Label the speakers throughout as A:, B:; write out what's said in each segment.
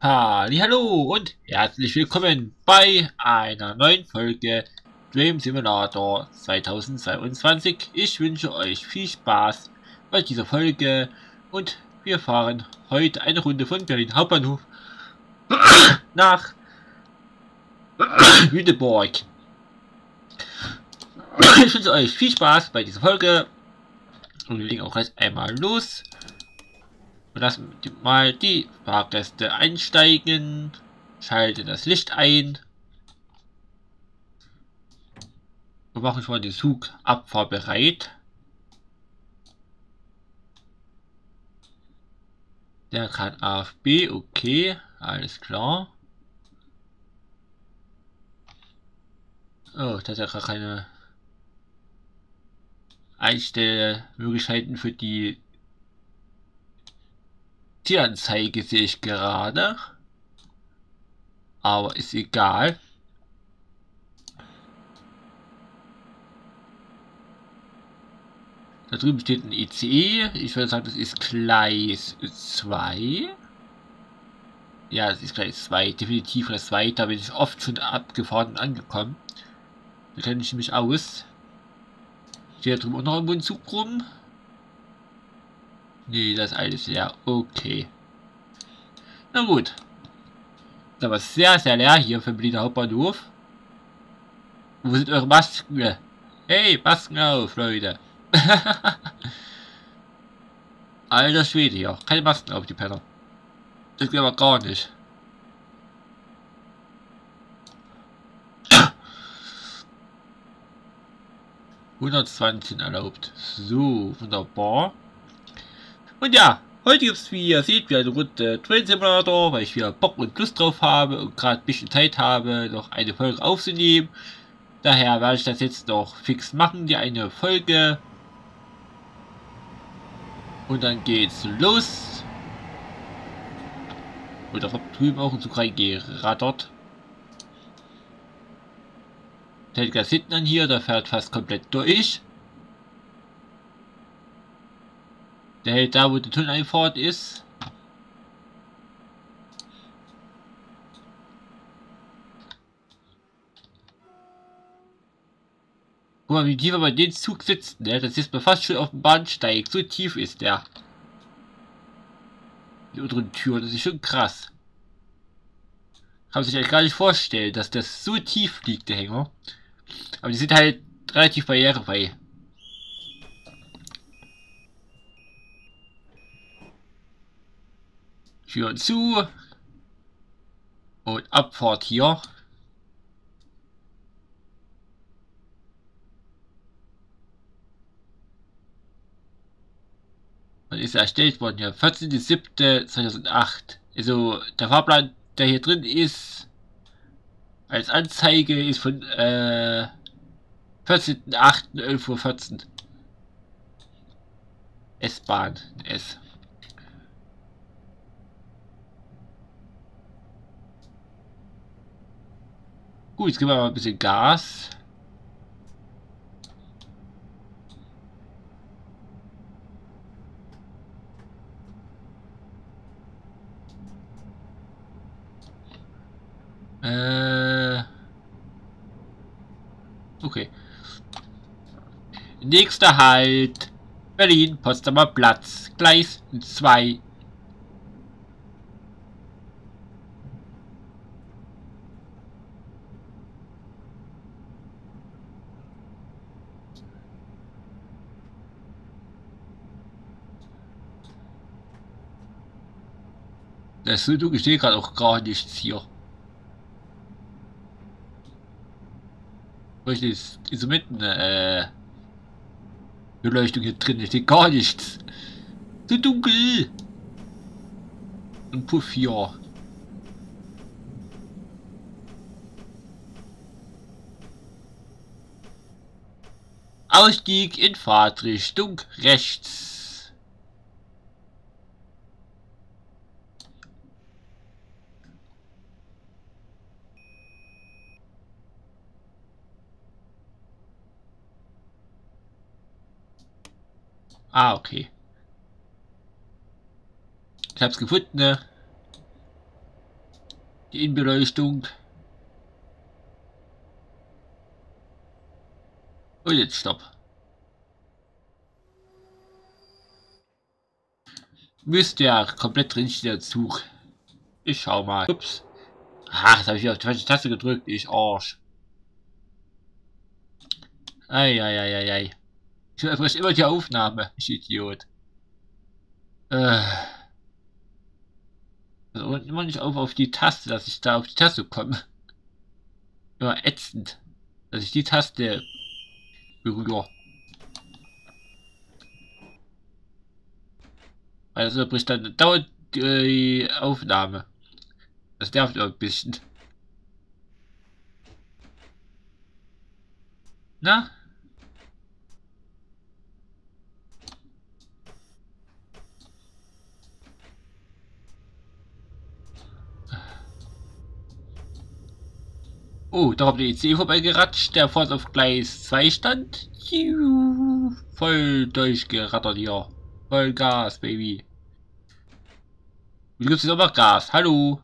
A: Hallo und herzlich willkommen bei einer neuen Folge Dream Simulator 2022. Ich wünsche euch viel Spaß bei dieser Folge und wir fahren heute eine Runde von Berlin Hauptbahnhof nach Lüneburg. Ich wünsche euch viel Spaß bei dieser Folge und wir legen auch gleich einmal los. Und lassen mal die Fahrgäste einsteigen. Schalte das Licht ein. Wir machen schon mal die Zugabfahrt bereit. Der kann AFB, okay, alles klar. Oh, das hat ja gar keine Einstellmöglichkeiten für die Zielanzeige, sehe ich gerade. Aber ist egal. Da drüben steht ein ICE. Ich würde sagen, das ist Gleis 2. Ja, das ist Gleis 2. Definitiv Gleis 2. Da bin ich oft schon abgefahren und angekommen. Da kenne ich mich aus. Steht da drüben auch noch irgendwo ein Zug rum? Nee, das ist alles leer. Okay. Na gut. Da war sehr, sehr leer hier für Berliner Hauptbahnhof. Wo sind eure Masken? Hey, Masken auf, Leute. Alter Schwede hier. Keine Masken auf, die Penner. Das geht aber gar nicht. (120) erlaubt. So, wunderbar. Und ja, heute gibt es, wie ihr seht, wieder eine Runde Train Simulator, weil ich wieder Bock und Lust drauf habe und gerade ein bisschen Zeit habe, noch eine Folge aufzunehmen. Daher werde ich das jetzt noch fix machen, die eine Folge. Und dann geht's los. Und da kommt drüben auch ein Zug reingerattert. Der hält ganz hinten an hier, der fährt fast komplett durch. Der hält da, wo die Tunneleinfahrt ist. Guck mal, wie tief er bei dem Zug sitzt, ne? Das ist mir fast schon auf dem Bahnsteig. So tief ist der. Die unteren Türen, das ist schon krass. Kann man sich eigentlich gar nicht vorstellen, dass das so tief liegt, der Hänger. Aber die sind halt relativ barrierefrei. Türen zu. Und Abfahrt hier. Wann ist er erstellt worden? Ja, 14.07.2008. Also der Fahrplan, der hier drin ist, als Anzeige ist von 14.08.11:14 Uhr. S-Bahn, S. Gut, jetzt geben wir mal ein bisschen Gas. Okay. Nächster Halt. Berlin, Potsdamer Platz. Gleis 2. Das du gestehe gerade auch gar nichts hier. Welche ist so mitten, Beleuchtung hier drin, steht gar nichts. Zu dunkel. Und Puff hier. Ausstieg in Fahrtrichtung rechts. Ah, okay. Ich hab's gefunden, ne? Die Innenbeleuchtung. Und jetzt stopp. Müsste ja komplett drinstehen, der Zug. Ich schau mal. Ups. Ach, jetzt habe ich auf die falsche Taste gedrückt. Ich Arsch. Eieieiei. Ich öffne immer die Aufnahme. Ich Idiot. Also immer nicht auf die Taste, dass ich da auf die Taste komme. Immer ätzend. Dass ich die Taste berühre. Also bricht dann dauert die Aufnahme. Das nervt ein bisschen. Na? Oh, da kommt der ICE vorbeigeratscht, der vorhin auf Gleis 2 stand. Juhu, voll durchgerattert hier. Voll Gas, Baby. Du gibst jetzt aber Gas. Hallo.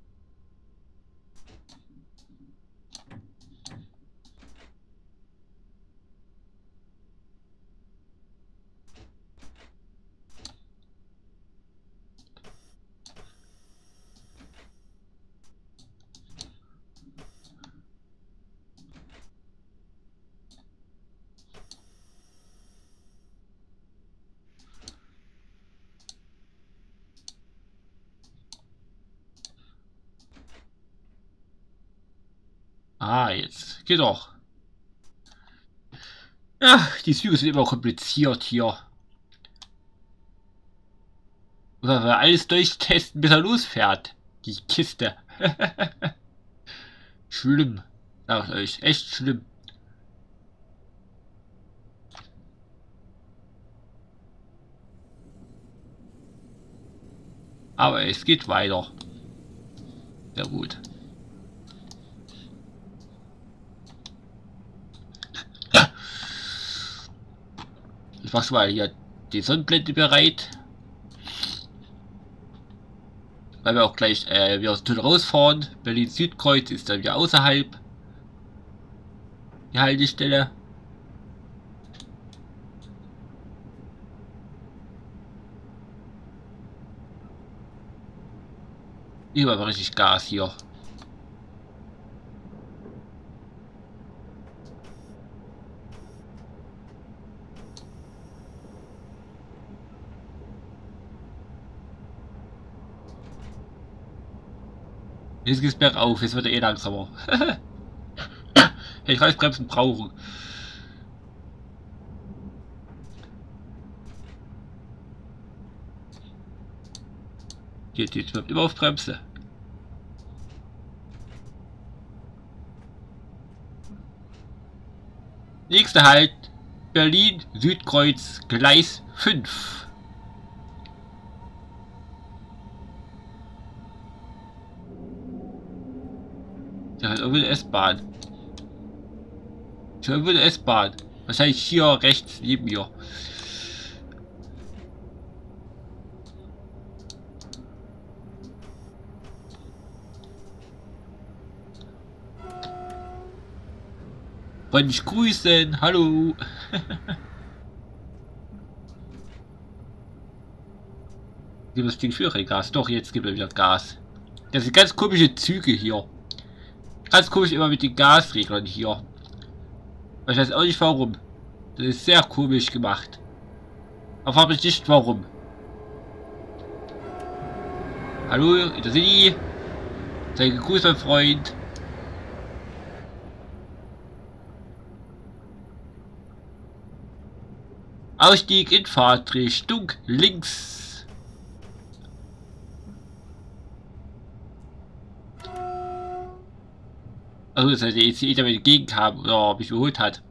A: Ah, jetzt. Geht doch. Ja, die Züge sind immer kompliziert hier. Muss man alles durchtesten, bis er losfährt. Die Kiste. Schlimm. Sag ich euch. Echt schlimm. Aber es geht weiter. Sehr gut. Ich mach schon mal hier die Sonnenblende bereit. Weil wir auch gleich wieder aus dem Tunnel rausfahren. Berlin-Südkreuz ist dann wieder außerhalb. Die Haltestelle. Ich war richtig Gas hier. Jetzt geht's bergauf, jetzt wird er eh langsamer. Hätte ich Reißbremsen brauchen. Jetzt bleibt immer auf Bremse. Nächster Halt, Berlin, Südkreuz, Gleis 5. Da hat irgendwie eine S-Bahn. Schon irgendwie eine S-Bahn. Wahrscheinlich hier rechts neben mir. Wollte mich grüßen. Hallo. Gibt es Ding für Gas? Doch, jetzt gibt er wieder Gas. Das sind ganz komische Züge hier. Ganz komisch immer mit den Gasreglern hier. Ich weiß auch nicht warum. Das ist sehr komisch gemacht. Aber frag mich nicht warum. Hallo, in der City. Sei gegrüßt, mein Freund. Ausstieg in Fahrtrichtung links. Also das heißt, der ECE damit entgegenkam oder mich überholt hat.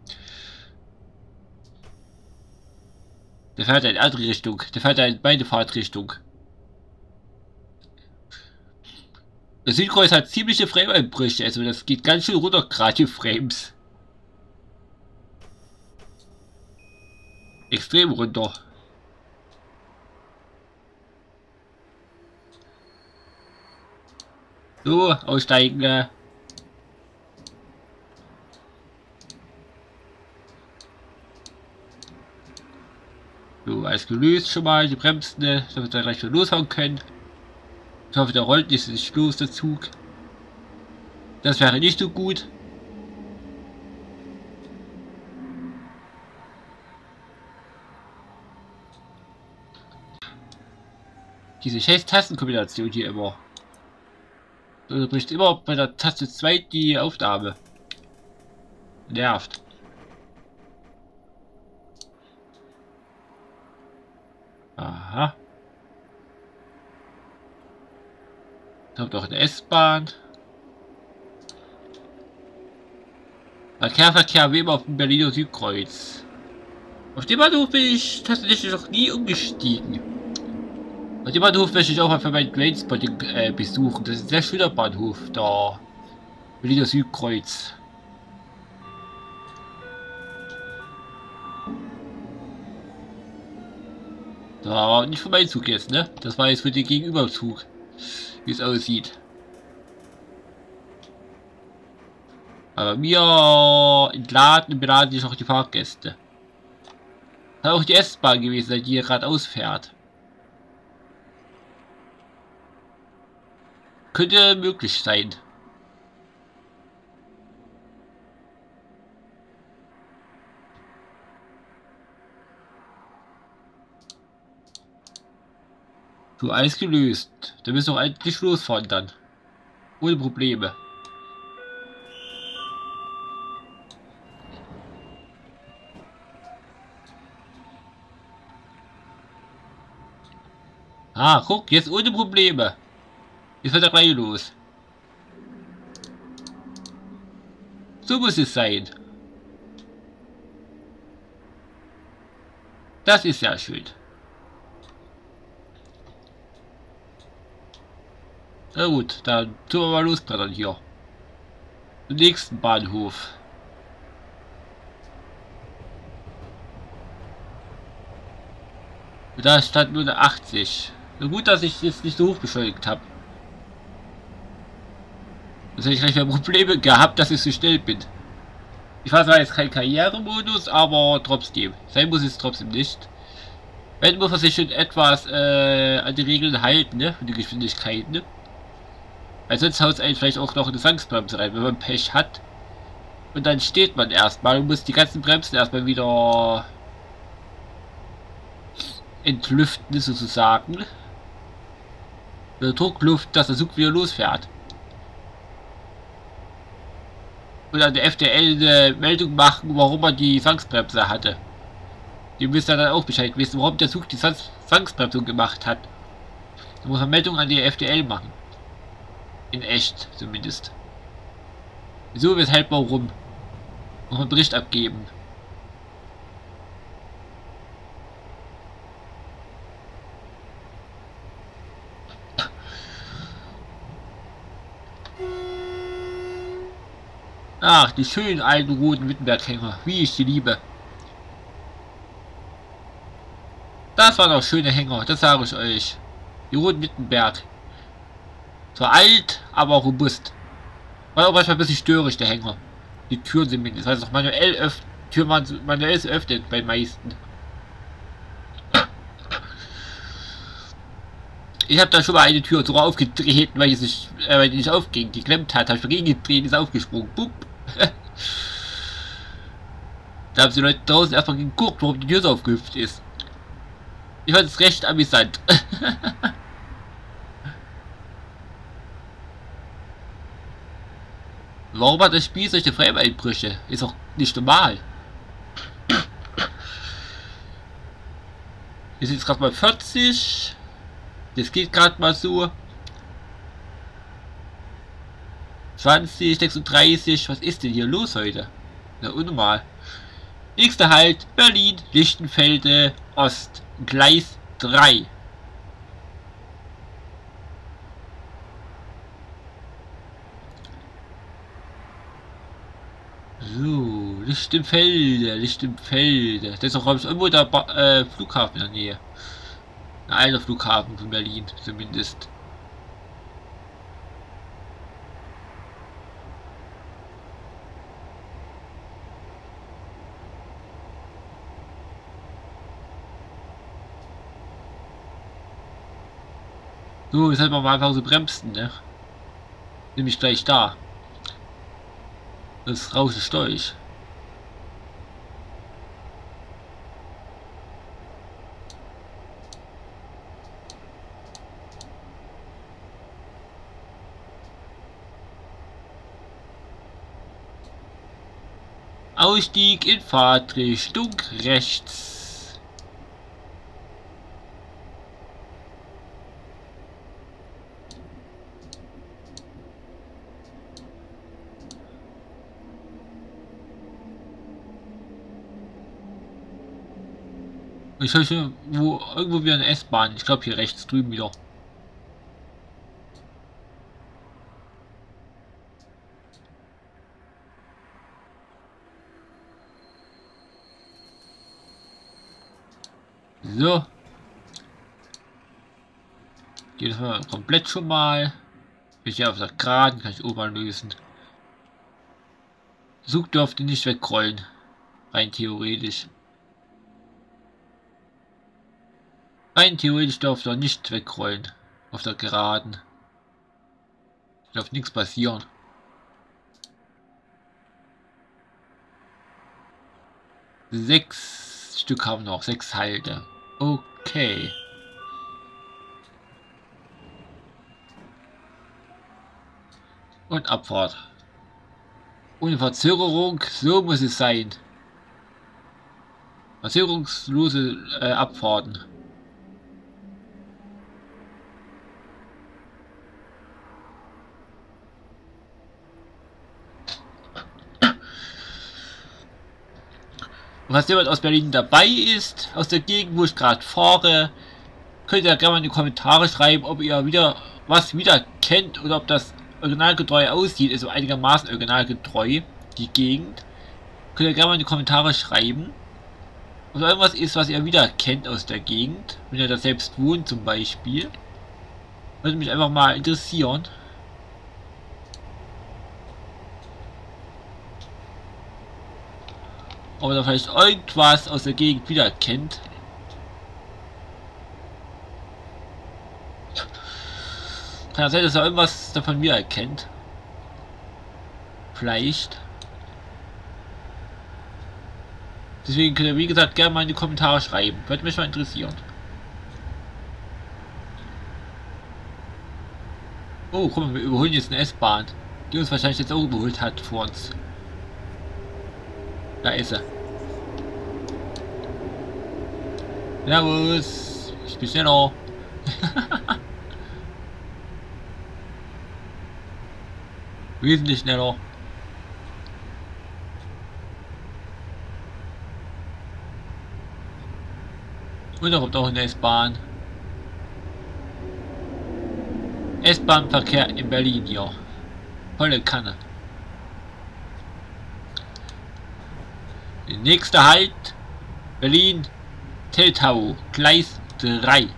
A: Der fährt in eine andere Richtung. Der fährt in meine Fahrtrichtung. Das Südkreuz hat ziemliche Frame-Einbrüche, also das geht ganz schön runter, gerade die Frames. Extrem runter. So, aussteigen. So, alles gelöst schon mal, die Bremsen, damit wir dann gleich wieder loshauen können. Ich hoffe, der rollt nicht los, der Zug. Das wäre nicht so gut. Diese scheiß Tastenkombination hier immer. Also bricht immer bei der Taste 2 die Aufnahme. Nervt. Aha. Kommt auch eine S-Bahn. Verkehr wie immer auf dem Berliner Südkreuz. Auf dem Bahnhof bin ich tatsächlich noch nie umgestiegen. Auf dem Bahnhof möchte ich auch mal für mein Trainspotting besuchen. Das ist ein sehr schöner Bahnhof, da Berliner Südkreuz. Da war nicht für meinen Zug jetzt, ne? Das war jetzt für den Gegenüberzug, wie es aussieht. Aber mir entladen und beladen sich auch die Fahrgäste. Kann auch die S-Bahn gewesen sein, die hier gerade ausfährt. Könnte möglich sein. So, alles gelöst. Da müssen wir endlich losfahren dann. Ohne Probleme. Ah, guck, jetzt ohne Probleme. Jetzt wird er gleich los. So muss es sein. Das ist sehr schön. Na gut, dann tun wir mal losbrettern hier. Zum nächsten Bahnhof. Und da stand nur eine 80. Na gut, dass ich jetzt nicht so hoch beschleunigt habe. Sonst hätte ich gleich wieder Probleme gehabt, dass ich so schnell bin. Ich weiß zwar jetzt kein Karrieremodus, aber trotzdem. Sein muss es trotzdem nicht. Wenn muss man sich schon etwas an die Regeln halten, ne? Für die Geschwindigkeit, ne? Weil sonst haut es einen vielleicht auch noch eine Zwangsbremse rein, wenn man Pech hat. Und dann steht man erstmal und muss die ganzen Bremsen erstmal wieder entlüften, sozusagen. Mit Druckluft, dass der Zug wieder losfährt. Und an der FDL eine Meldung machen, warum man die Zwangsbremse hatte. Die müsst ihr dann auch Bescheid wissen, warum der Zug die Zwangsbremsung gemacht hat. Da muss man Meldung an die FDL machen. In echt zumindest. Wieso, weshalb, warum? Muss man Bericht abgeben. Ach, die schönen alten roten Wittenberg-Hänger, wie ich die liebe. Das waren auch schöne Hänger, das sage ich euch. Die roten Wittenberg. Zwar alt, aber robust. War auch manchmal ein bisschen störrig, der Hänger. Die Türen sind mindestens, also manuell Türen waren manuell öffnet bei meisten. Ich habe da schon mal eine Tür so aufgedreht, weil die nicht aufging, geklemmt hat. Habe ich dagegen gedreht, ist aufgesprungen. Bup. Da haben die Leute draußen erstmal geguckt, warum die Tür so aufgehüpft ist. Ich fand es recht amüsant. Warum hat das Spiel solche Frame-Einbrüche? Ist auch nicht normal. Wir sind jetzt gerade mal 40. Das geht gerade mal so. 20, 36. Was ist denn hier los heute? Na, unnormal. Nächster Halt, Berlin, Lichtenfelde, Ost, Gleis 3. So, Lichtenfelde. Das ist auch, glaube ich, irgendwo der Flughafen in der Nähe. Ein alter Flughafen von Berlin, zumindest. So, jetzt hätten wir mal einfach so bremsen, ne? Nämlich gleich da. Das raus ist durch. Ausstieg in Fahrtrichtung rechts. Ich höre schon, wo irgendwo wieder eine S-Bahn. Ich glaube hier rechts drüben wieder. So. Geht das mal komplett schon mal. Bin ich hier auf der Geraden, kann ich oben mal lösen. Zug dürfte nicht wegrollen. Rein theoretisch. Rein theoretisch dürfte er nicht wegrollen. Auf der Geraden. Darf nichts passieren. Sechs Stück haben noch. 6 Halte. Okay. Und Abfahrt. Ohne Verzögerung, so muss es sein. Verzögerungslose Abfahrten. Und falls jemand aus Berlin dabei ist, aus der Gegend, wo ich gerade fahre, könnt ihr gerne mal in die Kommentare schreiben, ob ihr wieder kennt oder ob das originalgetreu aussieht, also einigermaßen originalgetreu, die Gegend. Könnt ihr gerne mal in die Kommentare schreiben. Oder irgendwas ist, was ihr wieder kennt aus der Gegend, wenn ihr da selbst wohnt zum Beispiel. Würde mich einfach mal interessieren. Ob ihr vielleicht irgendwas aus der Gegend wieder kennt. Kann ja sein, dass ihr irgendwas davon wieder erkennt. Vielleicht. Deswegen könnt ihr, wie gesagt, gerne mal in die Kommentare schreiben. Würde mich mal interessieren. Oh, guck mal, wir überholen jetzt eine S-Bahn, die uns wahrscheinlich jetzt auch überholt hat vor uns. Da ist er. Servus. Ich bin schneller. Wesentlich schneller. Und da kommt auch eine S-Bahn. S-Bahn-Verkehr in Berlin hier. Volle Kanne. Der nächste Halt. Berlin. Teltow. Gleis 3.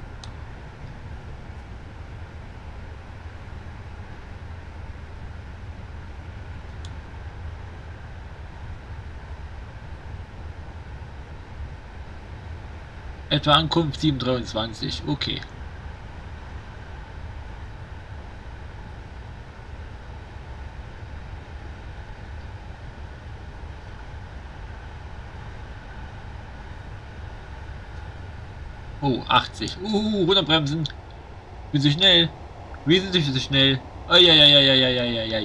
A: Etwa Ankunft 7:23. Okay. Oh, 80. Runterbremsen. Bin so schnell. Wesentlich so schnell. Eieieiei.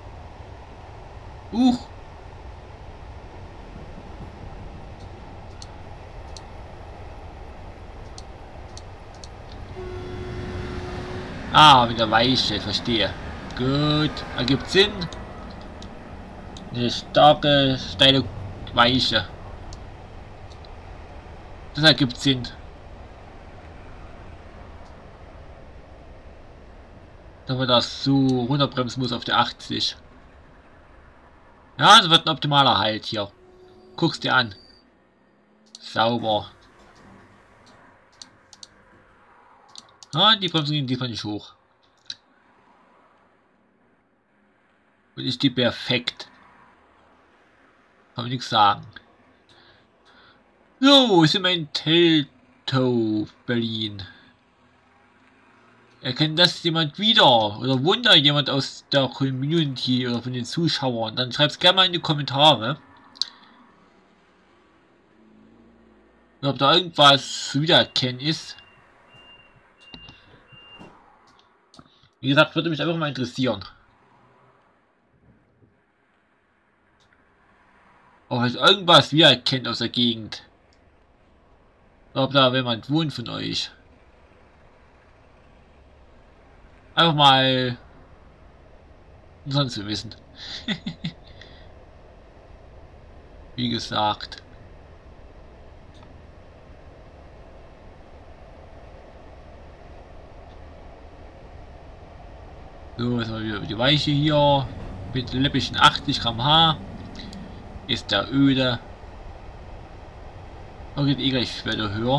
A: Ah, wieder Weiche, verstehe. Gut, ergibt Sinn. Eine starke, steile Weiche. Das ergibt Sinn. Da wir das so runterbremsen muss auf der 80. Ja, das wird ein optimaler Halt hier. Guck's dir an. Sauber. Ah, die Bremsen gehen diesmal nicht hoch. Und ist die perfekt. Kann man nichts sagen. So, sind wir in Teltow, Berlin. Erkennt das jemand wieder? Oder wundert jemand aus der Community oder von den Zuschauern? Dann schreibt es gerne mal in die Kommentare. Ob da irgendwas zu wiedererkennen ist. Wie gesagt, würde mich einfach mal interessieren. Ob euch irgendwas wiedererkennt aus der Gegend. Ob da jemand wohnt von euch. Einfach mal sonst zu wissen. Wie gesagt. So, jetzt mal wieder die Weiche hier. Mit läppischen 80 km/h. Ist der öde. Da geht eh gleich wieder höher.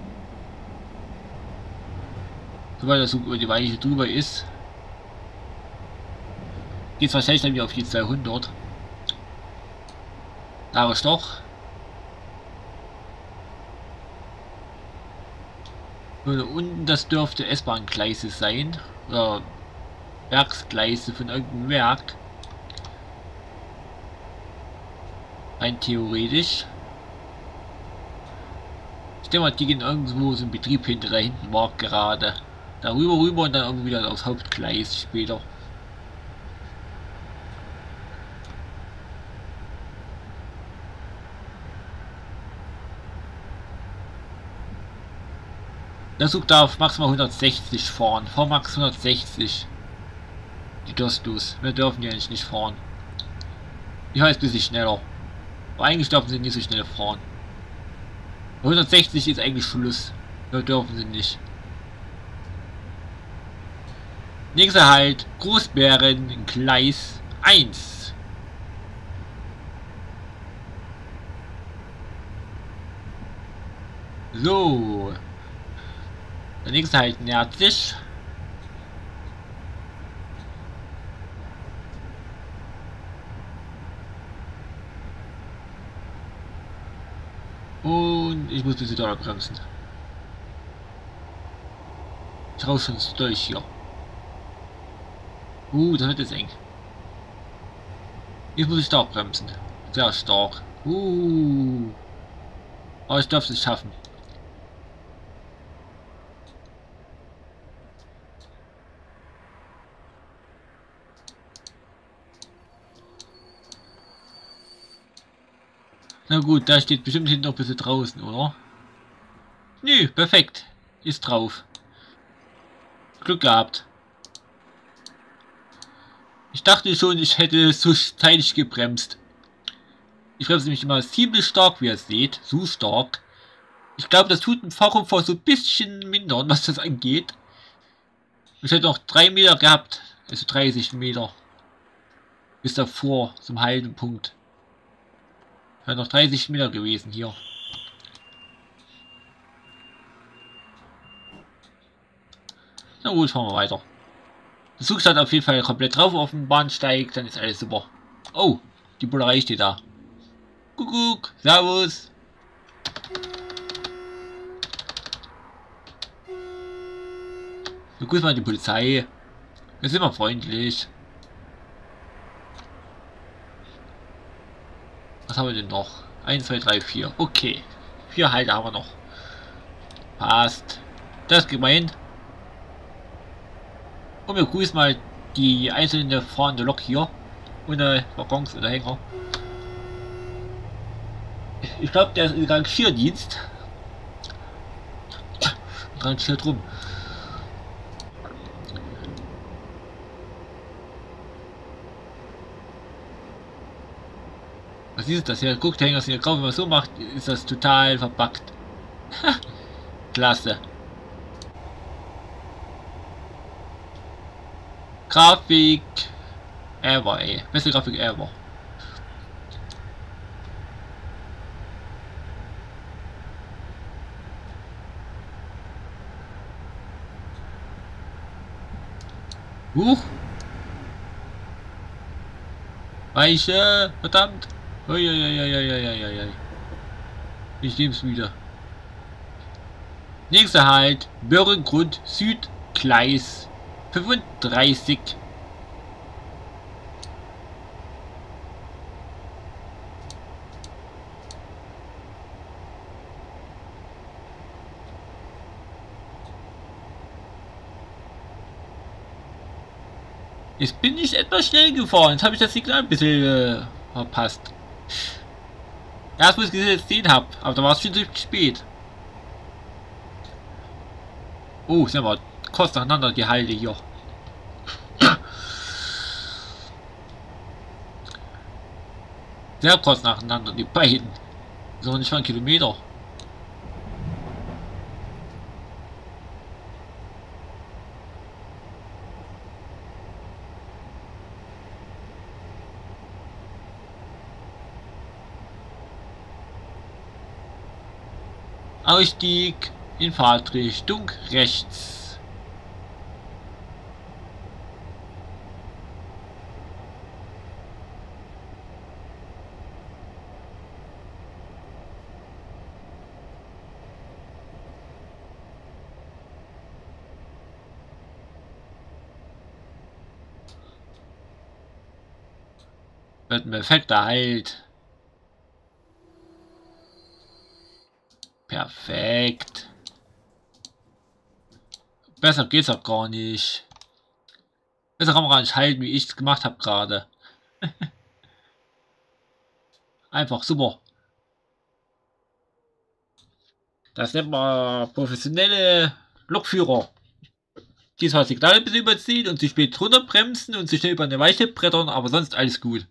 A: Sobald er so über die Weiche drüber ist, geht es wahrscheinlich dann wieder auf die 200. Da ist doch. Und unten, das dürfte S-Bahn-Gleise sein. Oder Werksgleise von irgendeinem Werk. Rein theoretisch. Ich denke mal, die gehen irgendwo so ein Betrieb hinter, da hinten war gerade. Darüber rüber und dann irgendwie wieder aufs Hauptgleis später. Der Zug darf maximal 160 fahren. Max 160. Die Dostos. Wir dürfen ja eigentlich nicht fahren. Ich heißt ein bisschen schneller. Aber eigentlich dürfen sie nicht so schnell fahren. 160 ist eigentlich Schluss. Wir dürfen sie nicht. Nächster Halt. Großbären Gleis 1. So. Der nächste Halt nähert sich. Und ich muss ein bisschen doller bremsen. Ich raus schon durch hier. Das wird jetzt eng. Jetzt muss ich stark bremsen. Sehr stark. Aber ich darf es schaffen. Na gut, da steht bestimmt hinten noch ein bisschen draußen, oder? Nö, perfekt. Ist drauf. Glück gehabt. Ich dachte schon, ich hätte so zeitig gebremst. Ich bremse nämlich immer ziemlich stark, wie ihr seht. So stark. Ich glaube, das tut im Fahrkomfort so ein bisschen mindern, was das angeht. Ich hätte noch 3 Meter gehabt. Also 30 Meter. Bis davor, zum Haltepunkt. Wäre noch 30 Meter gewesen hier. Na gut, fahren wir weiter. Der Zug steht auf jeden Fall komplett drauf auf dem Bahnsteig, dann ist alles super. Oh, die Bullerei steht da. Kuckuck, servus. Begrüß mal die Polizei. Wir sind immer freundlich. Was haben wir denn noch? 1, 2, 3, 4. Okay. 4 Halte haben wir noch. Passt. Das ist gemein. Und wir grüßen mal die einzelne fahrende Lok hier. Ohne Waggons oder Hänger. Ich glaube, der ist im Rangierdienst. Rangiert rum. Was ist das hier? Guckt, der Hänger ist hier grau. Wenn man so macht, ist das total verpackt. Klasse. Grafik ever, ey. Beste Grafik ever. Weiche, verdammt. Uiuiuiuiuiui. Ich nehme es wieder. Nächster Halt, Börrengrund Süd Gleis 35. Jetzt bin ich etwas schnell gefahren. Jetzt habe ich das Signal ein bisschen verpasst. Erst wo ich es gesehen habe, aber da war es schon zu spät. Oh, sind wir kurz nacheinander die Halde hier. Sehr kurz nacheinander, die beiden. So nicht mal ein Kilometer. Ausstieg in Fahrtrichtung rechts. Wird ein perfekter Halt. Perfekt. Besser geht's auch gar nicht. Besser kann man gar nicht halten, wie ich es gemacht habe gerade. Einfach super. Das nennt man professionelle Lokführer. Die zwar Signale ein bisschen überziehen und sich spät runterbremsen und sich schnell über eine Weiche brettern, aber sonst alles gut.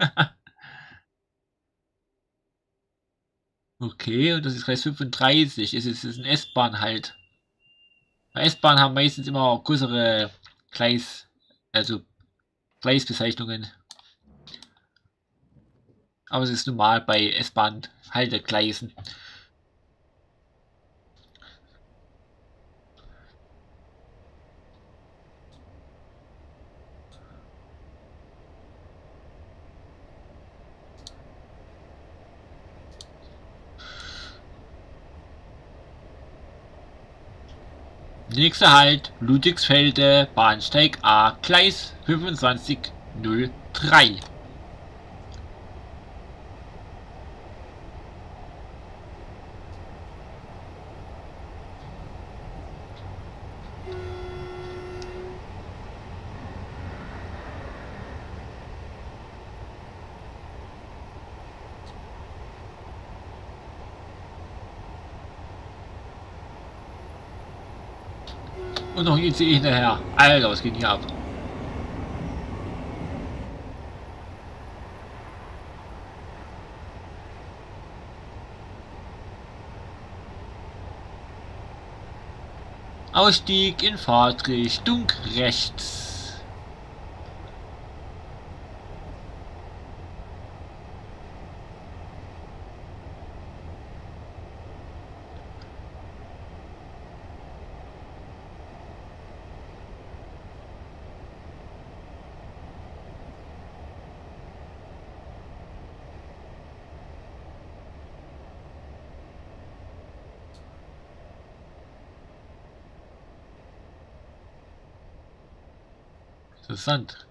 A: Okay, und das ist Gleis 35. Es ist ein S-Bahn halt. Bei S-Bahn haben meistens immer größere Gleis, also Gleisbezeichnungen. Aber es ist normal bei S-Bahn Haltegleisen. Nächster Halt Ludwigsfelde, Bahnsteig A, Gleis 2503. Und noch ein ICE hinterher. Alter, was geht hier ab? Ausstieg in Fahrtrichtung rechts. Interessant.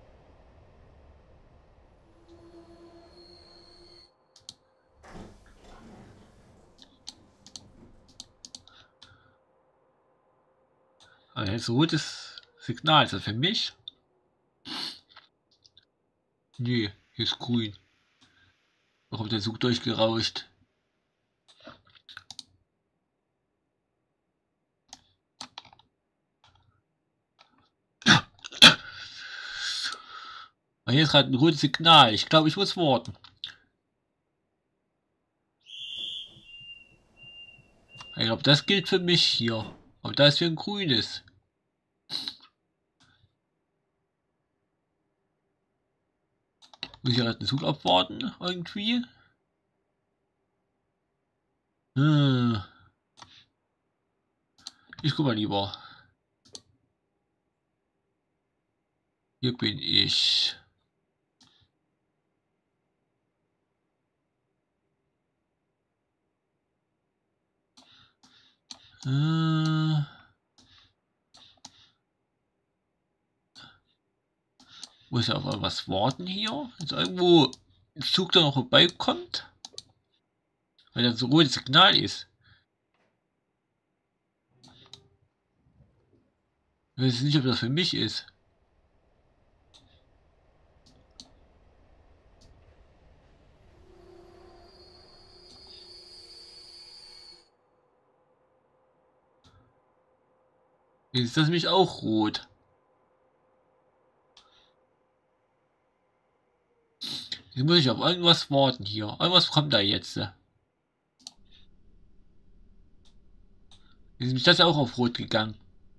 A: Also jetzt rotes Signal. Ist das für mich? Nee, hier ist grün. Da kommt der Zug durchgerauscht. Aber hier ist gerade ein rotes Signal. Ich glaube, ich muss warten. Ich glaube, das gilt für mich hier. Aber da ist hier ein grünes. Muss ich gerade den Zug abwarten? Irgendwie? Hm. Ich guck mal lieber. Hier bin ich. Hm. Muss ja auf irgendwas warten hier. Jetzt irgendwo ein Zug, der noch vorbeikommt. Weil das so ein rotes Signal ist. Ich weiß nicht, ob das für mich ist. Jetzt ist das nämlich auch rot. Jetzt muss ich auf irgendwas warten hier. Irgendwas kommt da jetzt. Jetzt ist das auch auf rot gegangen.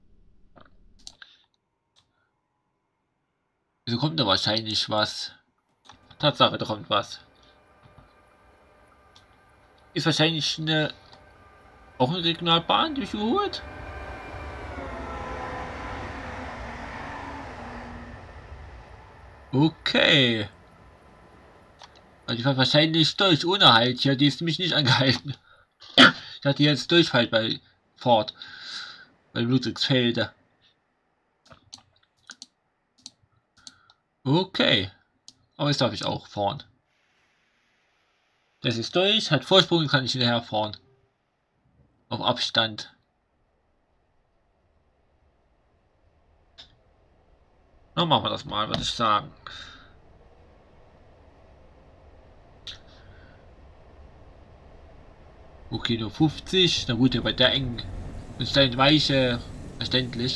A: Wieso kommt da wahrscheinlich was? Tatsache, da kommt was. Ist wahrscheinlich auch eine Regionalbahn durchgeholt. Okay. Also ich war wahrscheinlich durch, ohne Halt. Hier, die ist mich nicht angehalten. Ich hatte jetzt Durchfall bei Ford. Bei Ludwigsfelde. Okay. Aber jetzt darf ich auch fahren. Das ist durch, hat Vorsprung, kann ich hinterher fahren. Auf Abstand. Dann machen wir das mal, würde ich sagen. Okay, nur 50. Na gut, bei der eng ist eine Weiche verständlich.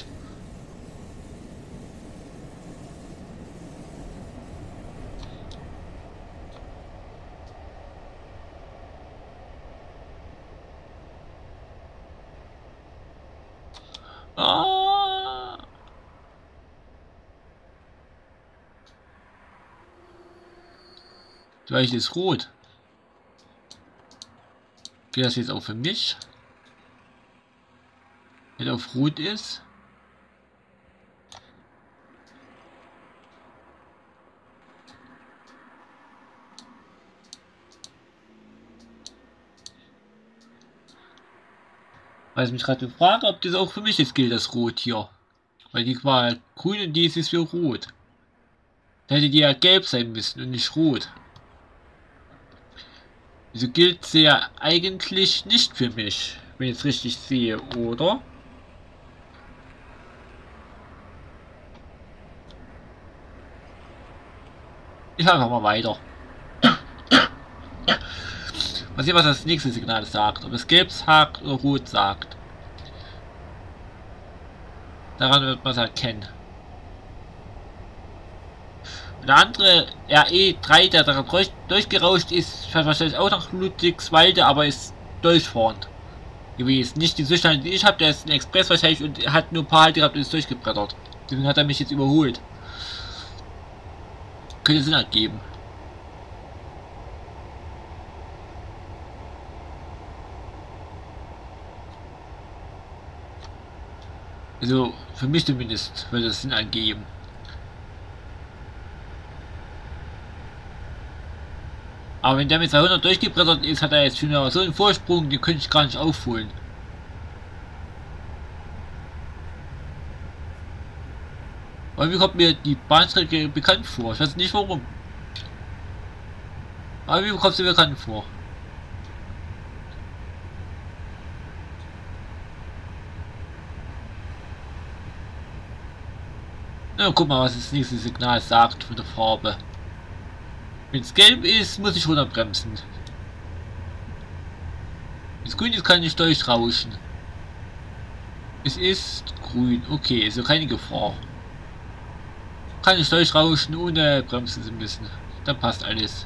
A: Ah! Die Weiche ist rot. Geht das jetzt auch für mich? Wenn er auf rot ist. Weil ich mich gerade frage, ob das auch für mich jetzt gilt, das Rot hier. Weil die war grün und die ist für rot. Da hätte die ja gelb sein müssen und nicht rot. Wieso gilt sie ja eigentlich nicht für mich, wenn ich es richtig sehe, oder? Ich fahre einfach mal weiter. Mal sehen, was das nächste Signal sagt. Ob es gelb sagt oder rot sagt. Daran wird man es erkennen. Und der andere RE3, der da durchgerauscht ist, fährt wahrscheinlich auch nach Ludwigswalde, aber ist durchfahrend gewesen. Nicht die Zustand, die ich habe, der ist ein Express wahrscheinlich und hat nur ein paar Halte gehabt und ist durchgebrettert. Deswegen hat er mich jetzt überholt. Könnte Sinn ergeben. Also für mich zumindest würde es Sinn ergeben. Aber wenn der mit 200 durchgebrettert ist, hat er jetzt schon so einen Vorsprung, den könnte ich gar nicht aufholen. Aber wie kommt mir die Bahnstrecke bekannt vor? Ich weiß nicht warum. Aber wie kommt sie mir bekannt vor? Na, guck mal, was das nächste Signal sagt von der Farbe. Wenn es gelb ist, muss ich runterbremsen. Wenn es grün ist, kann ich durchrauschen. Es ist grün. Okay, also keine Gefahr. Kann ich durchrauschen, ohne bremsen zu müssen. Dann passt alles.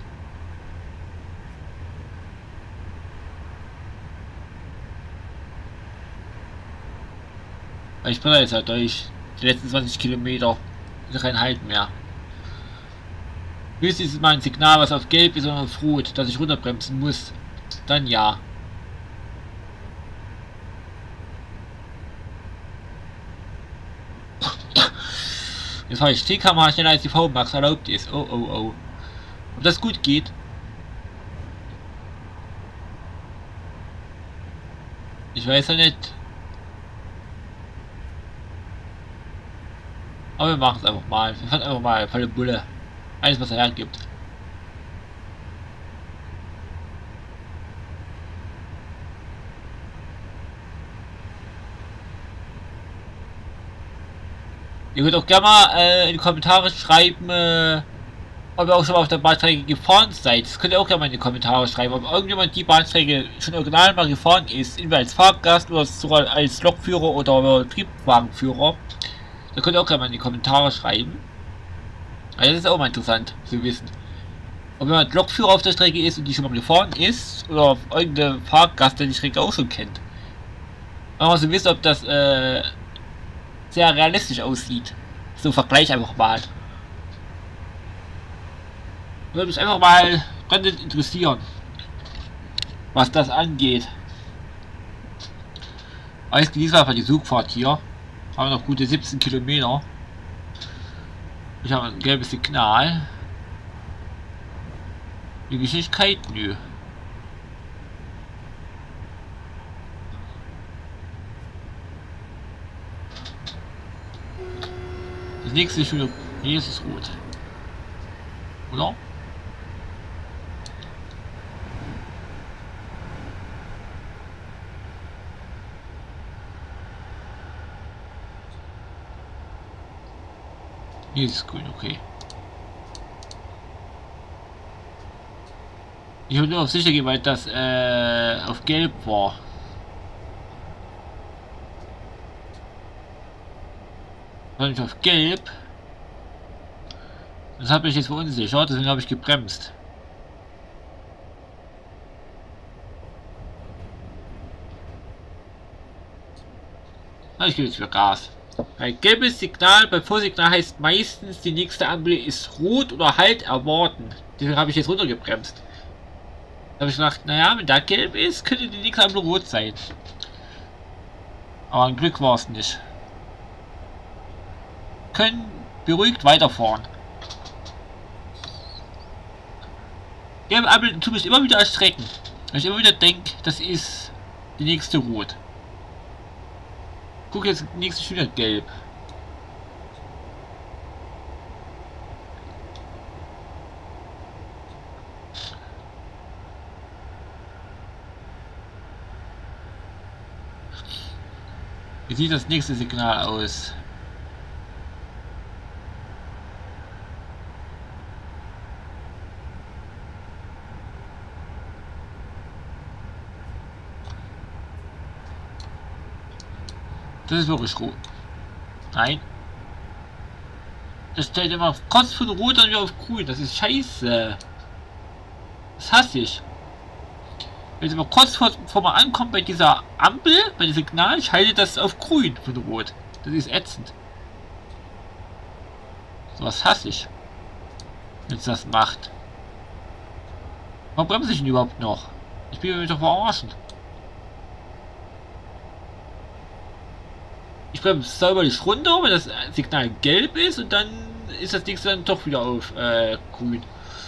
A: Ich bin jetzt halt durch die letzten 20 Kilometer. Ist kein Halt mehr. Höchstens ist mal ein Signal, was auf gelb ist und auf rot, dass ich runterbremsen muss. Dann ja. Jetzt fahre ich 10 km/h schneller als die V-Max erlaubt ist. Oh oh oh. Ob das gut geht? Ich weiß ja nicht. Aber wir machen es einfach mal. Wir fahren einfach mal volle Bulle. Alles, was er hergibt. Ihr könnt auch gerne mal in die Kommentare schreiben, ob ihr auch schon mal auf der Bahnstrecke gefahren seid. Das könnt ihr auch gerne mal in die Kommentare schreiben, ob irgendjemand die Bahnstrecke schon original mal gefahren ist, entweder als Fahrgast oder sogar als Lokführer oder Triebwagenführer. Da könnt ihr auch gerne mal in die Kommentare schreiben. Also das ist auch mal interessant zu wissen. Ob jemand Lokführer auf der Strecke ist und die schon mal gefahren ist, oder irgendein Fahrgast, der die Strecke auch schon kennt. Aber so wissen, ob das sehr realistisch aussieht. So Vergleich einfach mal. Würde mich einfach mal brennend interessieren, was das angeht. Alles genießt einfach die Zugfahrt hier. Haben wir noch gute 17 Kilometer. Ich habe ein gelbes Signal. Die Geschwindigkeit? Nö. Das nächste ist wieder. Hier ist es rot. Oder? Hier ist es grün, okay. Ich habe nur auf sicher gehen, weil das auf gelb war. War nicht auf gelb. Das hat mich jetzt verunsichert, deswegen habe ich gebremst. Na, ich gebe jetzt wieder Gas. Ein gelbes Signal bei Vorsignal heißt meistens, die nächste Ampel ist rot oder halt erwarten. Deswegen habe ich jetzt runtergebremst. Da habe ich gedacht, naja, wenn da gelb ist, könnte die nächste Ampel rot sein. Aber ein Glück war es nicht. Können beruhigt weiterfahren. Gelbe Ampel tut mich immer wieder erschrecken. Weil ich immer wieder denke, das ist die nächste rot. Guck jetzt, nächste schon wieder gelb. Wie sieht das nächste Signal aus? Das ist wirklich rot. Nein. Das stellt immer kurz von rot dann wieder auf grün. Das ist scheiße. Das hasse ich. Wenn es immer kurz vor man ankommt bei dieser Ampel, bei dem Signal, schaltet das auf grün von rot. Das ist ätzend. So was hasse ich. Wenn es das macht. Warum bremse ich denn überhaupt noch? Ich will mich doch verarschen. Ich bremse sauberlich runter, wenn das Signal gelb ist und dann ist das nächste dann doch wieder auf grün.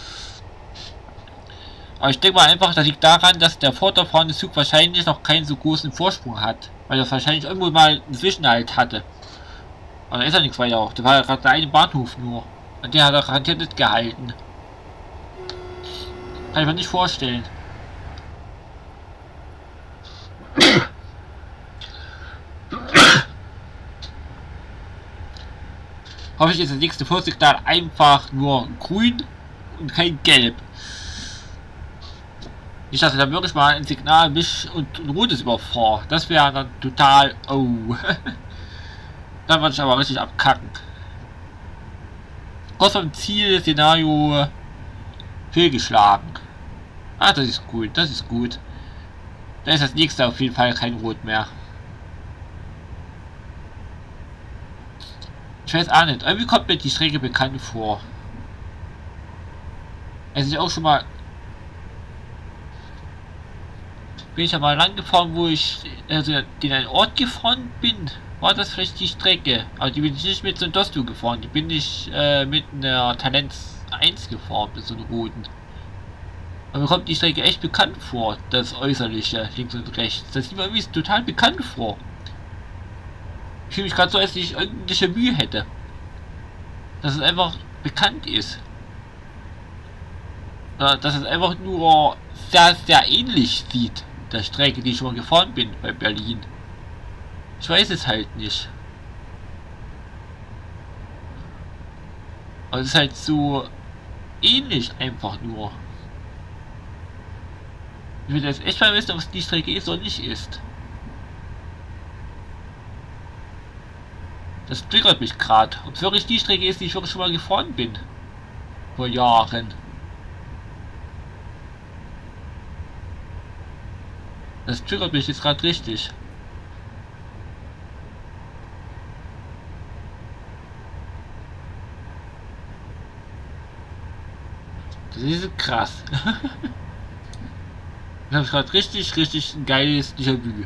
A: Aber ich denke mal einfach, das liegt daran, dass der vorderfahrende Zug wahrscheinlich noch keinen so großen Vorsprung hat. Weil er wahrscheinlich irgendwo mal einen Zwischenhalt hatte. Aber da ist ja nichts weiter auch. Da war ja gerade der eine Bahnhof nur. Und der hat er garantiert nicht gehalten. Kann ich mir nicht vorstellen. Hoffe ich, ist das nächste Vorsignal einfach nur grün und kein gelb. Ich dachte, da wirklich mal ein Signal mich und rotes überfahre. Das wäre dann total. Oh. Dann würde ich aber richtig abkacken. Kurz vom Ziel-Szenario fehlgeschlagen. Ah, das ist gut, das ist gut. Da ist das nächste auf jeden Fall kein Rot mehr. Ich weiß auch nicht, irgendwie kommt mir die Strecke bekannt vor. Es ist auch schon mal. Bin ich ja mal lang gefahren, wo ich also in einen Ort gefahren bin. War das vielleicht die Strecke? Aber die bin ich nicht mit so einem Dostu gefahren. Die bin ich mit einer Talent 1 gefahren, mit so einem roten. Aber mir kommt die Strecke echt bekannt vor, das Äußerliche, links und rechts. Das sieht mir irgendwie total bekannt vor. Ich fühle mich gerade so, als ich irgendwelche Mühe hätte. dass es einfach bekannt ist. Oder dass es einfach nur sehr, sehr ähnlich sieht, der Strecke, die ich schon mal gefahren bin bei Berlin. Ich weiß es halt nicht. Aber es ist halt so ähnlich einfach nur. Ich will jetzt echt mal wissen, ob es die Strecke ist oder nicht ist. Das triggert mich gerade. Ob es wirklich die Strecke ist, die ich wirklich schon mal gefahren bin. Vor Jahren. Das triggert mich jetzt gerade richtig. Das ist krass. Ich habe gerade richtig ein geiles Déjà-vu.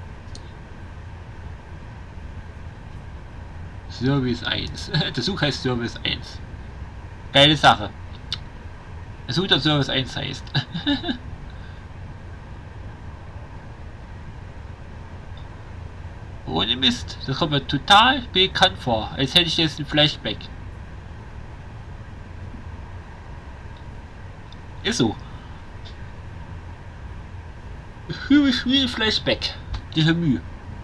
A: Service 1. Der Zug heißt Service 1. Geile Sache. Der Zug, der Service 1 heißt. Ohne Mist. Das kommt mir total bekannt vor. Als hätte ich jetzt ein Flashback. Ist so. Flashback. Déjà-vu.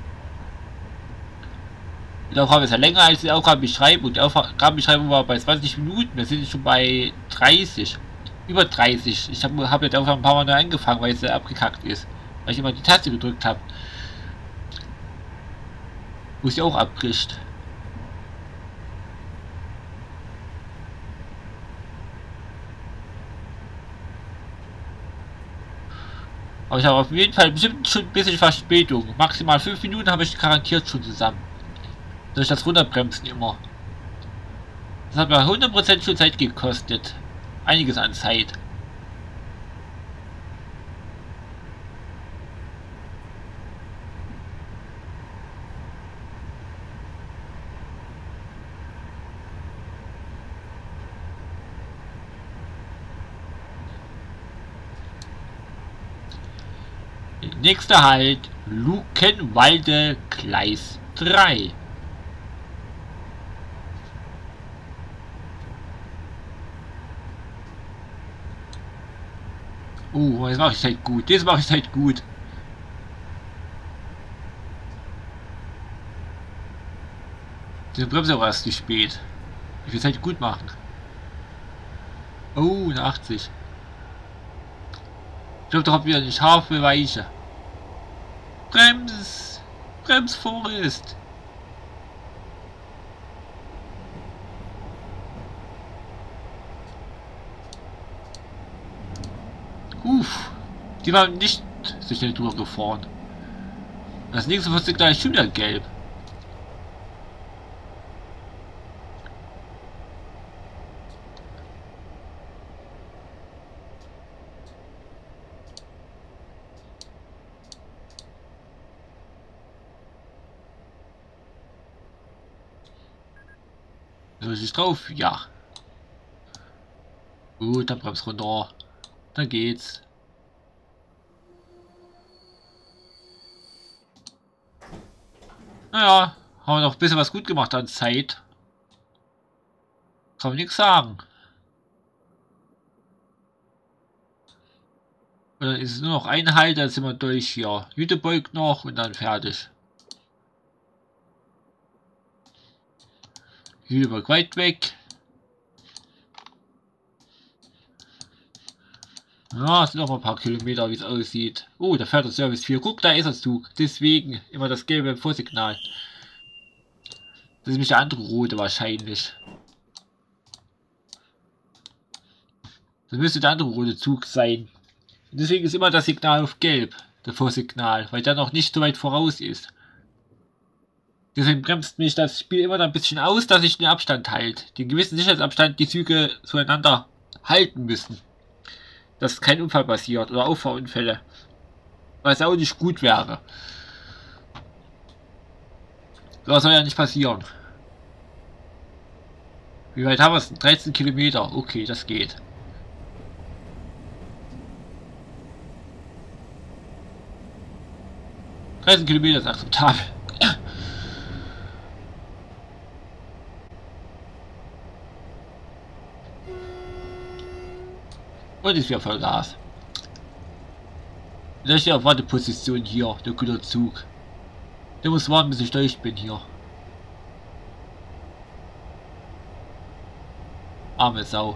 A: Die Aufgabe ist ja länger als die Aufgabenbeschreibung. Die Aufgabenbeschreibung war bei 20 Minuten. Wir sind schon bei 30. Über 30. Ich habe jetzt einfach ein paar Mal neu angefangen, weil es abgekackt ist. Weil ich immer die Taste gedrückt habe. Wo sie auch abbricht. Aber ich habe auf jeden Fall bestimmt schon ein bisschen Verspätung. Maximal 5 Minuten habe ich garantiert schon zusammen. Durch das Runterbremsen immer. Das hat mir 100% schon Zeit gekostet. Einiges an Zeit. Nächster Halt, Luckenwalde, Gleis 3. Das mache ich halt gut. Das mache ich halt gut. Die Bremse war erst zu spät. Ich will es halt gut machen. Oh, eine 80. Ich glaube, da habt wieder eine scharfe Weiche. Brems Forest. Die waren nicht so schnell drüber gefahren. Das nächste wird gleich schon wieder gelb. So ist es drauf? Ja. Gut, dann bremst runter. Dann geht's. Naja, haben wir noch ein bisschen was gut gemacht an Zeit. Kann man nichts sagen. Und dann ist es nur noch ein Halt, dann sind wir durch hier. Jütebeug noch und dann fertig. Jütebeug weit weg. Ja, es sind noch mal ein paar Kilometer, wie es aussieht. Oh, da fährt der Service 4. Guck, da ist der Zug. Deswegen immer das gelbe Vorsignal. Das ist nämlich der andere rote wahrscheinlich. Das müsste der andere rote Zug sein. Und deswegen ist immer das Signal auf gelb. Der Vorsignal. Weil der noch nicht so weit voraus ist. Deswegen bremst mich das Spiel immer da ein bisschen aus, dass ich den Abstand halte. Den gewissen Sicherheitsabstand die Züge zueinander halten müssen. Dass kein Unfall passiert oder Auffahrunfälle. Was auch nicht gut wäre. Das soll ja nicht passieren. Wie weit haben wir es? 13 Kilometer. Okay, das geht. Kilometer ist akzeptabel. Und ist wieder Vollgas. Da ist ja auf Warteposition hier, der Güterzug. Der muss warten, bis ich durch bin hier. Arme Sau.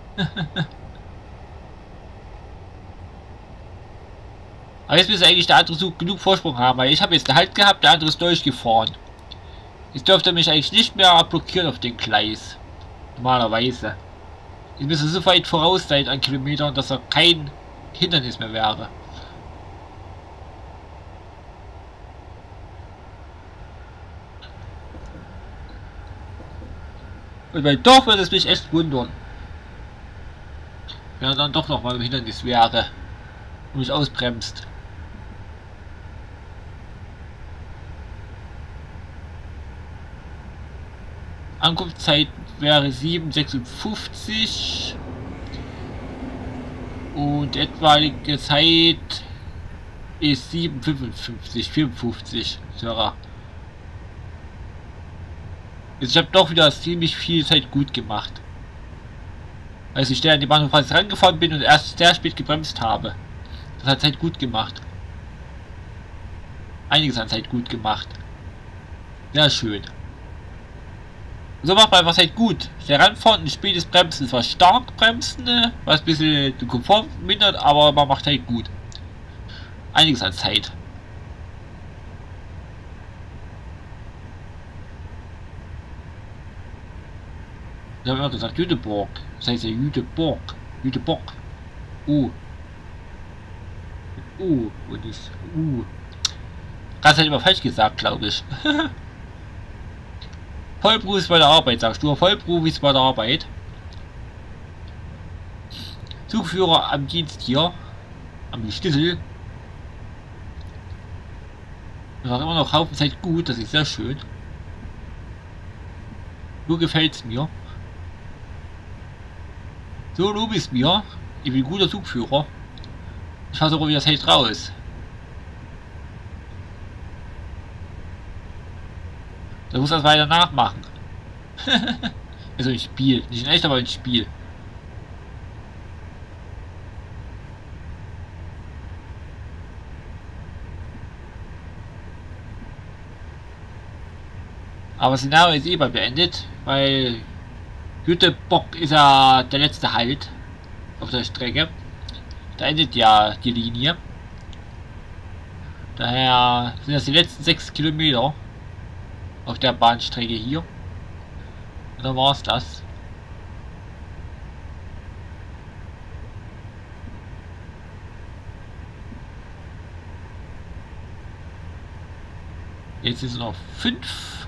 A: Aber jetzt müsste eigentlich der andere Zug genug Vorsprung haben, weil ich habe jetzt einen Halt gehabt, der andere ist durchgefahren. Jetzt dürfte er mich eigentlich nicht mehr blockieren auf den Gleis. Normalerweise. Ich müsste so weit voraus sein an Kilometern, dass er kein Hindernis mehr wäre. Und weil doch würde es mich echt wundern, wenn er dann doch noch mal im Hindernis wäre und mich ausbremst. Ankunftszeit wäre 7:56 und etwaige Zeit ist 7:55, 54 circa. Also ich habe doch wieder ziemlich viel Zeit gut gemacht. Als ich an die Bahnhof fast rangefahren bin und erst sehr spät gebremst habe. Das hat Zeit gut gemacht. Einiges an Zeit gut gemacht. Sehr schön. So macht man einfach halt gut. Der Ranfahren und spätes Bremsen, zwar stark bremsen, was ein bisschen den Komfort mindert, aber man macht halt gut. Einiges an Zeit. Ich habe immer gesagt Jüteborg. Das heißt ja Jüteborg. Jüteborg. Und nicht Das halt immer falsch gesagt, glaube ich. Vollprofis bei der Arbeit, sagst du. Vollprofis bei der Arbeit. Zugführer am Dienst hier. Am Schlüssel. Das war immer noch Haufen Zeit gut, das ist sehr schön. So gefällt es mir. So lobe es mir. Ich bin ein guter Zugführer. Ich fasse auch wieder Zeit raus. Da muss das weiter nachmachen. Also ein Spiel. Nicht in echt, aber ein Spiel. Aber das Szenario ist eh bald beendet, weil Jüterbog ist ja der letzte Halt auf der Strecke. Da endet ja die Linie. Daher sind das die letzten 6 Kilometer auf der Bahnstrecke hier. Und dann war es das. Jetzt ist es noch 5.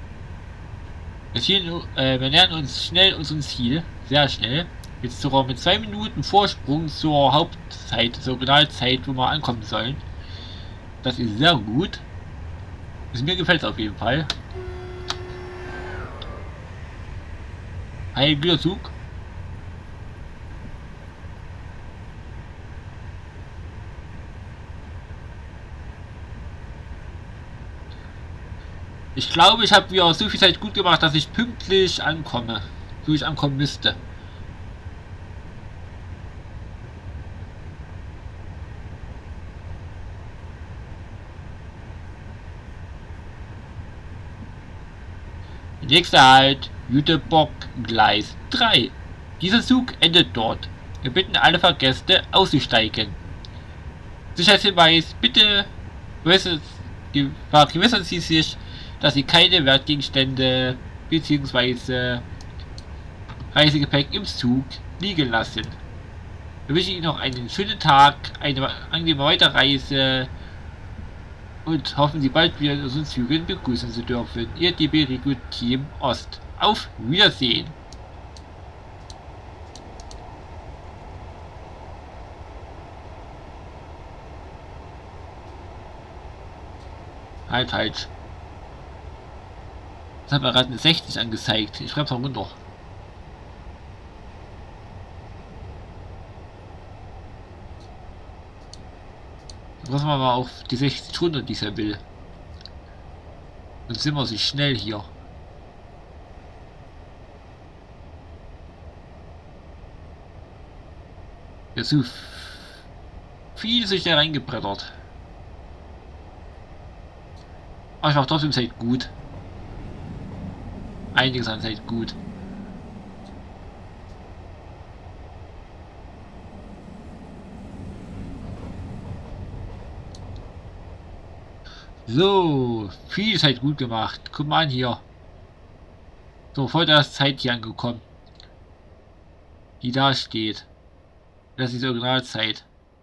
A: Wir nähern uns schnell unserem Ziel. Sehr schnell. Jetzt sogar mit 2 Minuten Vorsprung zur Hauptzeit, zur Originalzeit, wo wir ankommen sollen. Das ist sehr gut. Also mir gefällt es auf jeden Fall. Ein Güterzug. Ich glaube, ich habe wieder so viel Zeit gut gemacht, dass ich pünktlich ankomme. So ich ankommen müsste. Nächster Halt, Jüterbog, Gleis 3. Dieser Zug endet dort. Wir bitten alle Fahrgäste auszusteigen. Sicherheitshinweis, bitte vergewissern Sie sich, dass Sie keine Wertgegenstände bzw. Reisegepäck im Zug liegen lassen. Wir wünschen Ihnen noch einen schönen Tag, eine angenehme Weiterreise und hoffen, Sie bald wieder in unseren Zügen begrüßen zu dürfen. Ihr DB Regio Team Ost. Auf Wiedersehen! Halt, halt. Das hat mir gerade eine 60 angezeigt. Ich schreibe es mal runter. Lassen wir mal auf die 60 runter, die er will. Dann sind wir so schnell hier. Ja, so viel sich da reingebrettert. Aber ich mache trotzdem Zeit gut. Einiges an Zeit gut. So, viel Zeit gut gemacht. Guck mal an hier. So, voll das Zeit hier angekommen. Die da steht. Das ist die Originalzeit.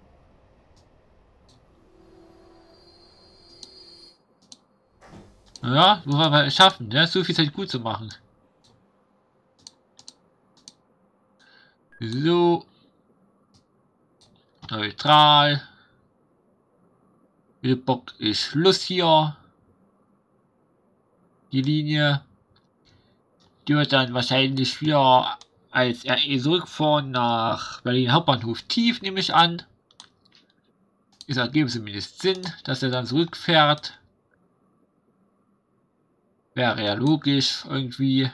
A: Ja, muss man mal schaffen, ne? So viel Zeit gut zu machen. So. Neutral. Mit Bock ist Schluss hier. Die Linie. Die wird dann wahrscheinlich wieder als RE zurückfahren nach Berlin Hauptbahnhof Tief, nehme ich an. Es ergeben zumindest Sinn, dass er dann zurückfährt. Wäre ja logisch irgendwie.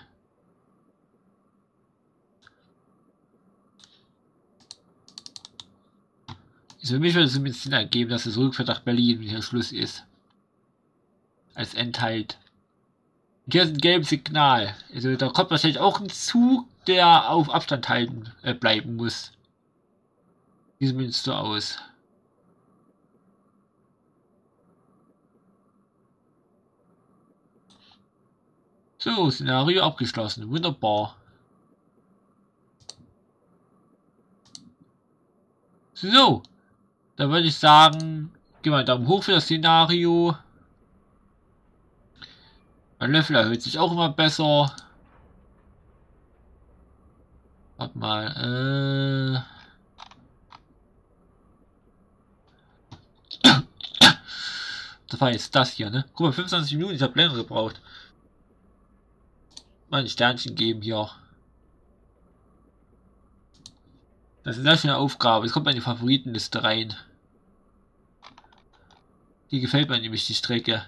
A: Für mich würde es zumindest Sinn ergeben, dass es zurückfährt nach Berlin, wenn hier Schluss ist. Als Endhalt. Und hier ist ein gelbes Signal. Also da kommt wahrscheinlich auch ein Zug, der auf Abstand halten bleiben muss. Wie sieht es so aus? So, Szenario abgeschlossen. Wunderbar. So, dann würde ich sagen, gib mal einen Daumen hoch für das Szenario. Mein Löffel erhöht sich auch immer besser. Warte mal, das war jetzt das hier, ne? Guck mal, 25 Minuten, ich habe länger gebraucht. Mal ein Sternchen geben hier. Das ist eine sehr schöne Aufgabe. Es kommt in die Favoritenliste rein. Die gefällt mir nämlich, die Strecke.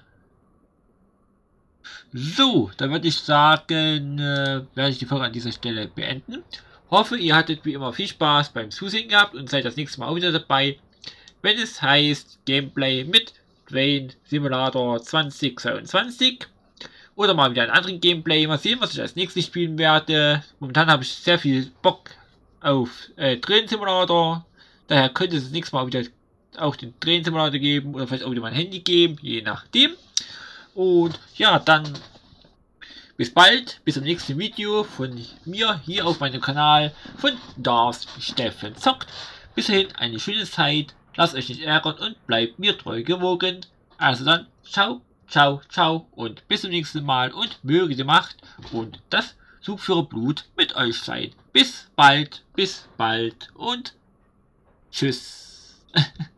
A: So, dann würde ich sagen, werde ich die Folge an dieser Stelle beenden. Hoffe, ihr hattet wie immer viel Spaß beim Zusehen gehabt und seid das nächste Mal auch wieder dabei, wenn es heißt Gameplay mit Train Simulator 2022. Oder mal wieder einen anderen Gameplay. Mal sehen, was ich als nächstes spielen werde. Momentan habe ich sehr viel Bock auf Train Simulator. Daher könnte es das nächste Mal wieder auch den Train Simulator geben. Oder vielleicht auch wieder mein Handy geben. Je nachdem. Und ja, dann bis bald. Bis zum nächsten Video von mir hier auf meinem Kanal von Darth Steffen Zockt. Bis dahin eine schöne Zeit. Lasst euch nicht ärgern und bleibt mir treu gewogen. Also dann, ciao. Ciao, ciao und bis zum nächsten Mal und möge die Macht und das Zugführerblut mit euch sein. Bis bald und tschüss.